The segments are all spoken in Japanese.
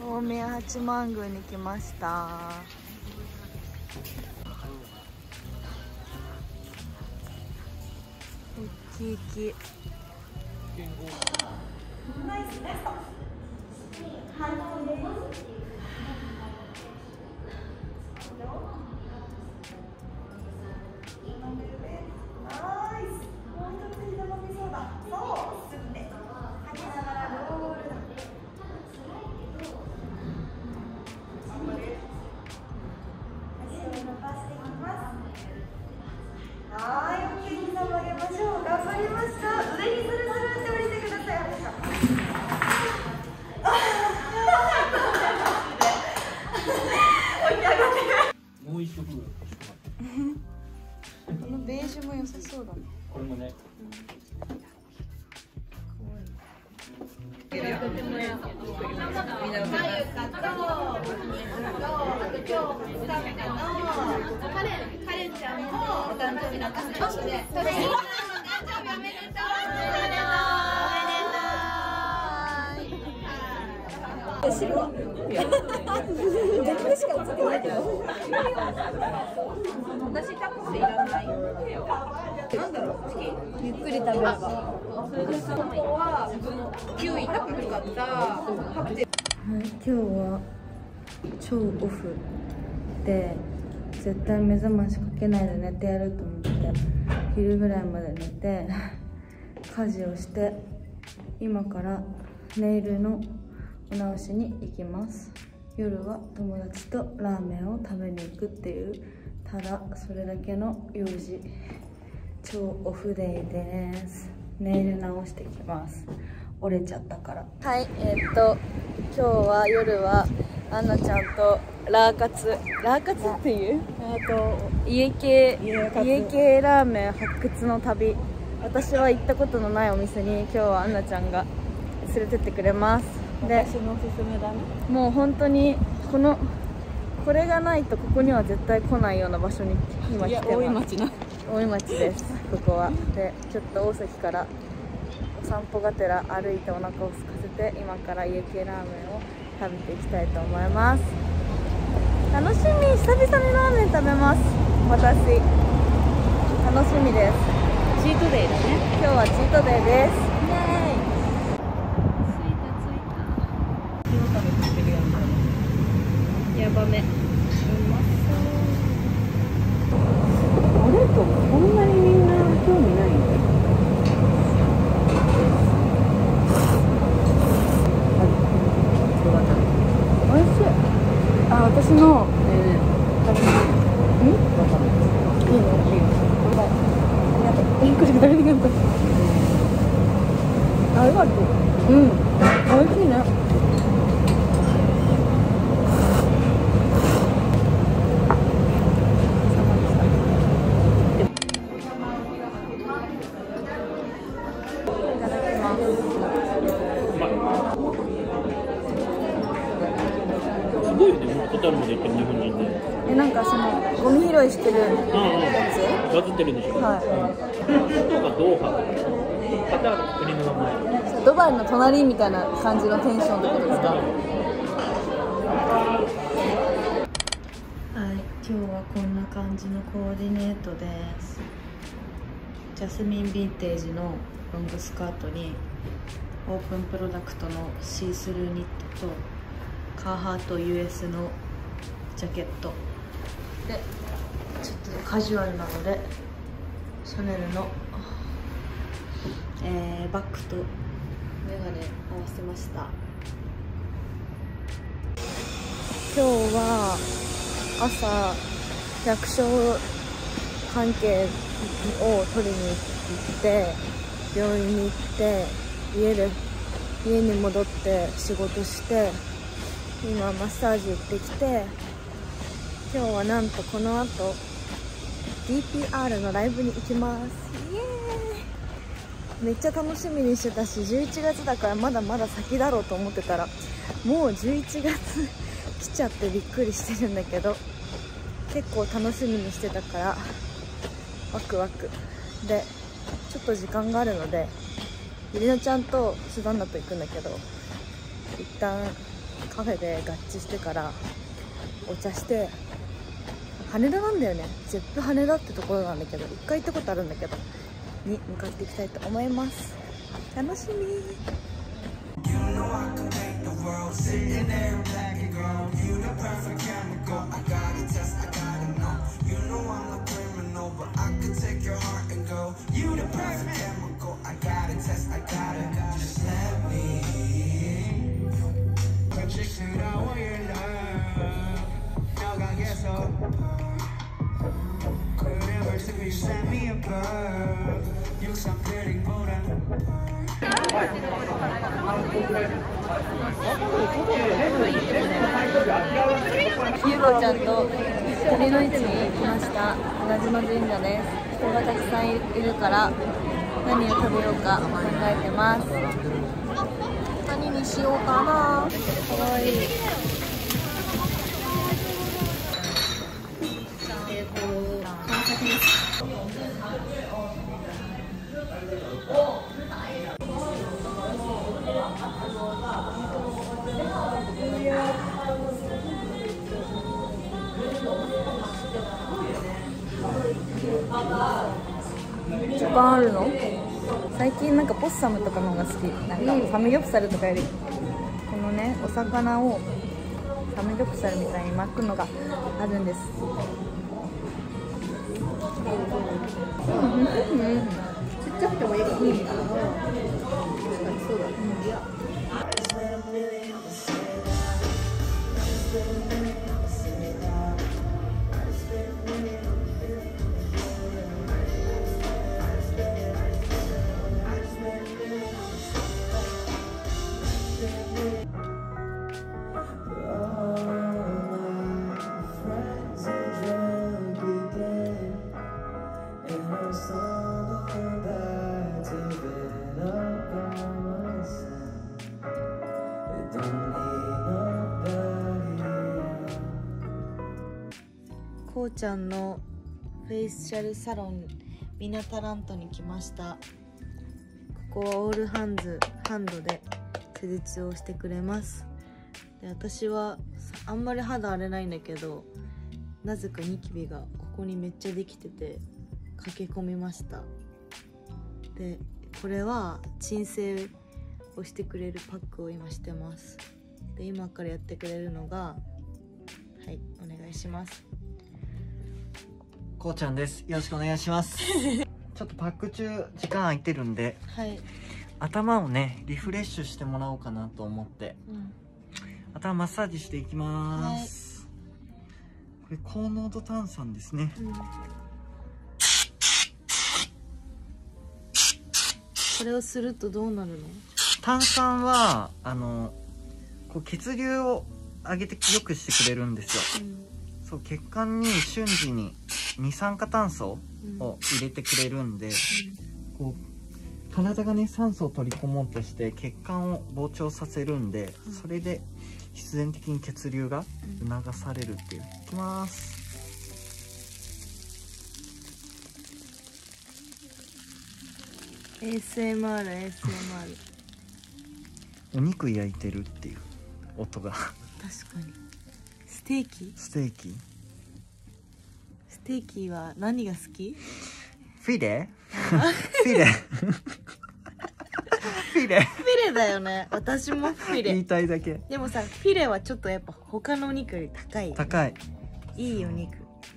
大宮八幡宮に来ました。ウキウキ。ナイス、ラスト。反応入れます。このベージュも良さそうだね。 これもね。 カレンちゃんのお誕生日のカフェで。お誕生日おめでとう。 白は逆でしか映ってないけど私タコスいらない。なんだろう、 ゆっくり食べれば。 ここはキウイ高かったカクテル。 今日は超オフで絶対目覚ましかけないで寝てやると思って昼ぐらいまで寝て家事をして今からネイルのお直しに行きます。夜は友達とラーメンを食べに行くっていうただそれだけの用事。超オフデイです。ネイル直してきます。折れちゃったから。はい、今日は夜はアンナちゃんとラーカツっていう家系ラーメン発掘の旅。私は行ったことのないお店に今日はアンナちゃんが連れてってくれます。で、 私のおすすめだね。 もう本当にこれがないとここには絶対来ないような場所に今来てます。 大井町な。 大井町です、ここは。で、ちょっと大崎からお散歩がてら歩いてお腹を空かせて今から家系ラーメンを食べていきたいと思います。楽しみ。久々にラーメン食べます。私楽しみです。 チートデイだね。 今日はチートデイです。イエーイ。やばめ。 あれとこんなにみんな興味ないんだよ。 おいしい。あ、私のいいね。ありがとう。これ誰に頑張った。ありがとう。おいしいね。 すごいよね、ホタルまで行ってる日本人で。 なんかそのゴミ拾いしてるやつ、 バズってるでしょ。 はい。 なんかドーハ、カタールの国の名前。 ドバイの隣みたいな感じのテンションってことですか？はい、今日はこんな感じのコーディネートです。ジャスミンヴィンテージのロングスカートにオープンプロダクトのシースルーニットとカーハート US のジャケットで、ちょっとカジュアルなのでシャネルの、バッグとメガネ合わせました。今日は朝百姓関係を取りに行って病院に行って家に戻って仕事して今マッサージ行ってきて、今日はなんとこの後 DPR のライブに行きます。イエーイ。めっちゃ楽しみにしてたし、11月だからまだまだ先だろうと思ってたらもう11月来ちゃってびっくりしてるんだけど、結構楽しみにしてたからワクワクで、ちょっと時間があるのでゆりのちゃんとスザンナと行くんだけど、一旦カフェで合致してからお茶して、羽田なんだよね。ゼップ羽田ってところなんだけど、一回行ったことあるんだけどに向かっていきたいと思います。楽しみ。ゆうこちゃんと鳥の市に来ました。同じの神社です。人がたくさんいるから何を食べようか考えてます。何にしようかな。かわいい。一番あるの？最近なんかポッサムとかの方が好き。なんかサムギョプサルとかよりこのね、お魚をサムギョプサルみたいに巻くのがあるんです。 ちっちゃくてもいいかな。確かにそうだね。 こうちゃんのフェイシャルサロンミナタラントに来ました。ここはオールハンドで施術をしてくれます。で、私はあんまり肌荒れないんだけど、なぜかニキビがここにめっちゃできてて駆け込みました。で、これは鎮静をしてくれるパックを今してます。で、今からやってくれるのが、はい、お願いします。 こうちゃんです。よろしくお願いします。ちょっとパック中時間空いてるんで、 はい、 頭をねリフレッシュしてもらおうかなと思って、頭マッサージしていきます。これ高濃度炭酸ですね。 これをするとどうなるの？ 炭酸はこう血流を上げて良くしてくれるんですよ。そう血管に瞬時に二酸化炭素を入れてくれるんで、こう体がね酸素を取り込もうとして血管を膨張させるんで、それで必然的に血流が促されるっていう。いきます。 ASMR お肉焼いてるっていう音が。 確かに。ステーキは何が好き？ フィレフィレフィレだよね。私もフィレ。 言いたいだけ。 でもさ、フィレはちょっとやっぱ他のお肉より高い。いいお肉。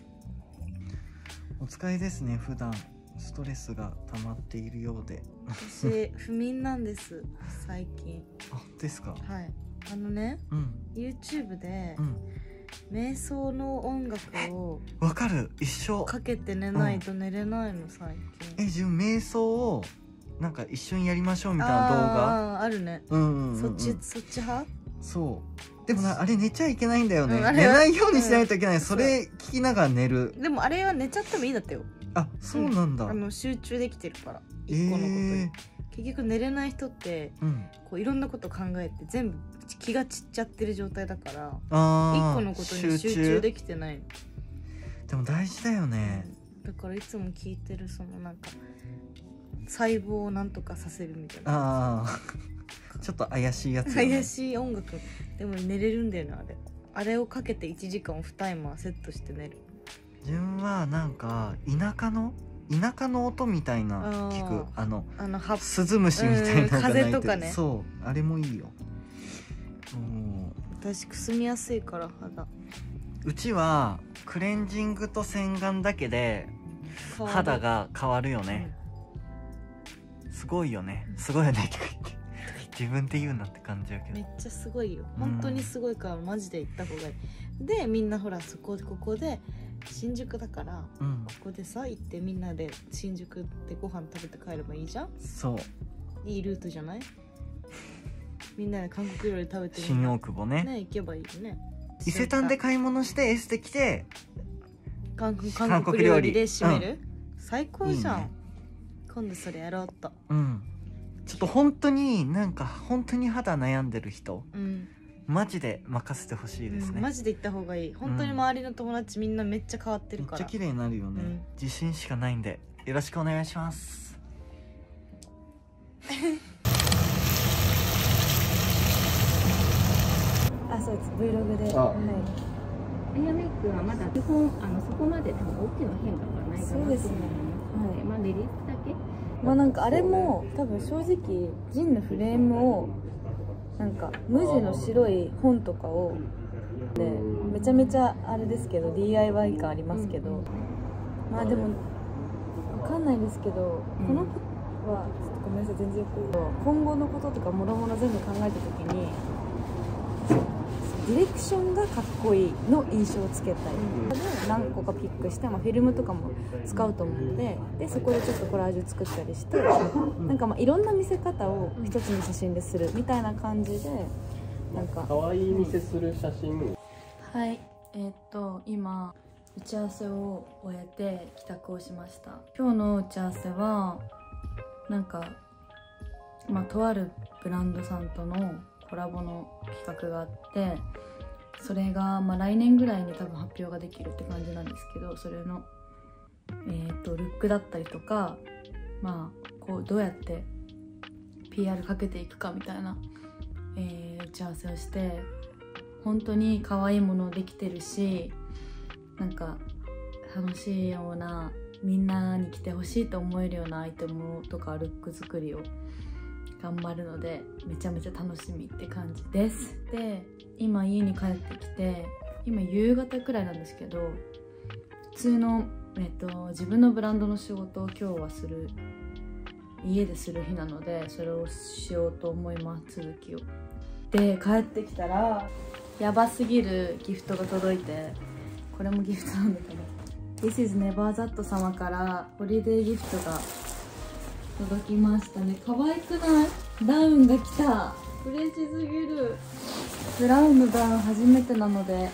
お疲れですね。普段ストレスが溜まっているようで。 私不眠なんです最近。 あ、ですか。 はい。YouTube で、瞑想の音楽をわかる、一緒かけて寝ないと寝れないの最近。 自分瞑想をなんか一緒にやりましょうみたいな動画あるね。そっち派？そう。 でもあれ寝ちゃいけないんだよね。寝ないようにしないといけない。それ聞きながら寝る。 でもあれは寝ちゃってもいいだったよ。 あ、そうなんだ。 集中できてるから一個のことに。結局寝れない人って、こういろんなこと考えて全部気が散っちゃってる状態だから、一個のことに集中できてないの。 でも大事だよね。 だからいつも聞いてるそのなんか細胞をなんとかさせるみたいなちょっと怪しいやつよね。 怪しい音楽でも寝れるんだよね。あれをかけて1時間オフタイマーセットして寝る。 自分はなんか田舎の音みたいな聞く、スズムシみたいなのが鳴いてる。 風とかね。 そうあれもいいよ。 私くすみやすいから肌。 うちはクレンジングと洗顔だけで肌が変わるよね。すごいよね。すごいよねって言って自分で言うなって感じやけど、 めっちゃすごいよ。本当にすごいからマジで行った方がいい。でみんなほらここで新宿だから、ここでさ行ってみんなで新宿でご飯食べて帰ればいいじゃん。 そういいルートじゃない？みんなで韓国料理食べて新大久保ね行けばいいよね。 伊勢丹で買い物してエステ来て韓国料理で締める、最高じゃん。いいね、今度それやろうと。 ちょっと本当に本当に肌悩んでる人、マジで任せてほしいですね、 マジで行った方がいい。本当に周りの友達みんなめっちゃ変わってるから、 めっちゃ綺麗になるよね、自信しかないんでよろしくお願いしますそうです、Vlog で。 エアメイクはまだ基本そこまで多分大きな変化がないかな。 そうですね。 まあレディースだけ。 まあなんかあれも多分正直ジンのフレームをなんか無地の白い本とかをでめちゃめちゃあれですけど DIY 感ありますけど、まあでもわかんないですけど、この子はちょっとごめんなさい全然よく今後のこととかもろもろ全部考えた時にディレクションがかっこいいの印象をつけたい、何個かピックして、フィルムとかも使うと思うので、そこでちょっとコラージュ作ったりしてなんかいろんな見せ方を一つの写真でするみたいな感じで、なんか可愛い見せする写真。 はい、今打ち合わせを終えて帰宅をしました。今日の打ち合わせはなんかとあるブランドさんとのコラボの企画があって、それが来年ぐらいに多分発表ができるって感じなんですけど、それのルックだったりとか、こうどうやって PR かけていくかみたいな、打ち合わせをして、本当に可愛いものできてるし、なんか楽しいような、みんなに着てほしいと思えるようなアイテムとかルック作りを頑張るので、めちゃめちゃ楽しみって感じです。で今家に帰ってきて、今夕方くらいなんですけど、普通の、自分のブランドの仕事を今日は家でする日なので、それをしようと思います、続きを。で帰ってきたらやばすぎるギフトが届いて、これもギフトなんだけど、This is Neverthat 様からホリデーギフトが届きましたね。可愛くない？ダウンが来た。嬉しすぎる。ブラウンのダウン初めてなので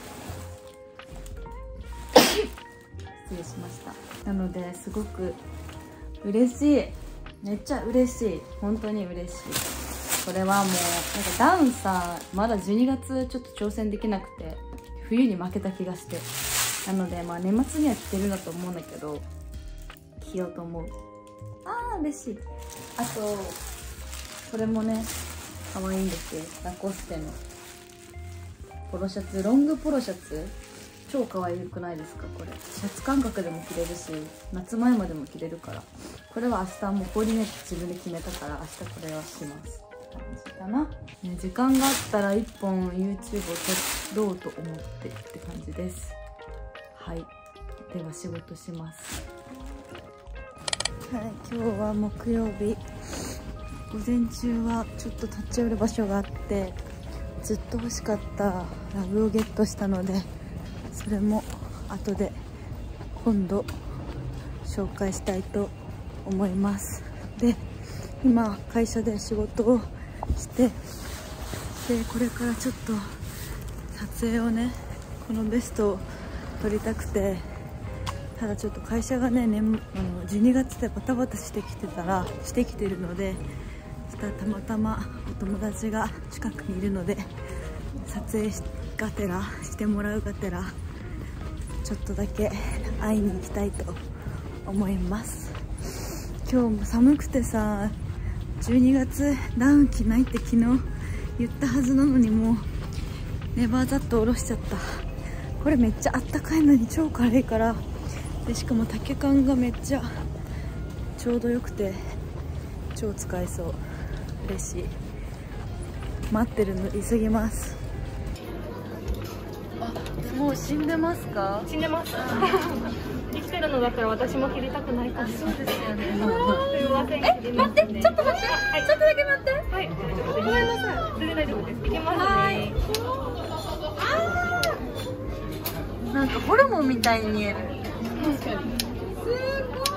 失礼しました。なのですごく嬉しい。めっちゃ嬉しい。本当に嬉しい。これはもうなんかダウンさ、まだ12月ちょっと挑戦できなくて、冬に負けた気がして、なので年末には着てるんだと思うんだけど、着ようと思う。嬉しい。あとこれもね可愛いんですよ。ラコステのポロシャツ、ロングポロシャツ、超可愛くないですか？これシャツ感覚でも着れるし、夏前までも着れるから、これは明日もうコーディネート自分で決めたから、明日これはしますって感じかな、時間があったら1本 YouTube を撮ろうと思ってって感じです。はい、では仕事します。はい、今日は木曜日、午前中はちょっと立ち寄る場所があって、ずっと欲しかったラグをゲットしたので、それも後で今度紹介したいと思います。で今会社で仕事をして、でこれからちょっと撮影をね、このベストを撮りたくて、ただちょっと会社がね、12月でバタバタしてきてるので、たまたまお友達が近くにいるので、撮影がてらしてもらうがてらちょっとだけ会いに行きたいと思います。今日も寒くてさ、 12月ダウン着ないって昨日言ったはずなのに、もうネバーザット下ろしちゃった。これめっちゃあったかいのに超軽いから、でしかも丈感がめっちゃちょうどよくて超使えそう。嬉しい。待ってるの急ぎます。あ、もう死んでますか？ 死んでます。生きてるのだったら私も切りたくないかも。 そうですよね。 すいません。待って、ちょっと待って、はい、ちょっとだけ待って。はい、ごめんなさい。全然大丈夫です。いきますね。 なんかホルモンみたいに見える。 確かに。すごい。